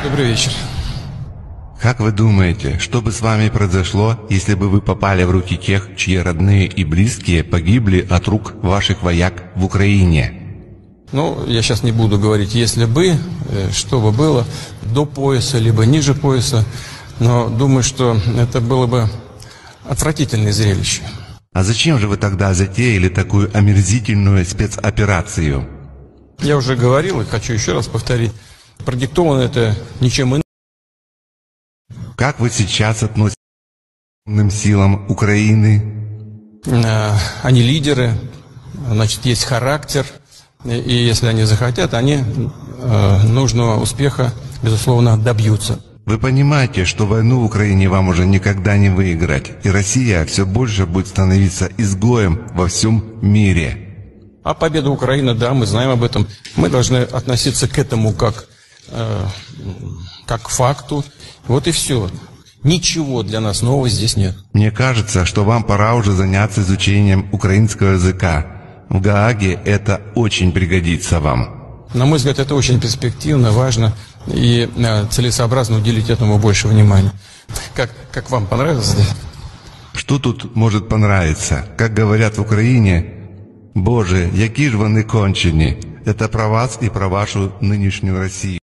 Добрый вечер. Как вы думаете, что бы с вами произошло, если бы вы попали в руки тех, чьи родные и близкие погибли от рук ваших вояк в Украине? Ну, я сейчас не буду говорить, если бы, что бы было, до пояса, либо ниже пояса, но думаю, что это было бы отвратительное зрелище. А зачем же вы тогда затеяли такую омерзительную спецоперацию? Я уже говорил и хочу еще раз повторить, продиктовано это ничем иным. Как вы сейчас относитесь к военным силам Украины? Они лидеры, значит, есть характер, и если они захотят, они нужного успеха, безусловно, добьются. Вы понимаете, что войну в Украине вам уже никогда не выиграть, и Россия все больше будет становиться изгоем во всем мире. А победа Украины, да, мы знаем об этом. Мы должны относиться к этому как к факту. Вот и все. Ничего для нас нового здесь нет. Мне кажется, что вам пора уже заняться изучением украинского языка. В Гааге это очень пригодится вам. На мой взгляд, это очень перспективно, важно и целесообразно уделить этому больше внимания. Как вам понравилось? Что тут может понравиться? Как говорят в Украине, «Боже, які ж вони кончені!» Это про вас и про вашу нынешнюю Россию.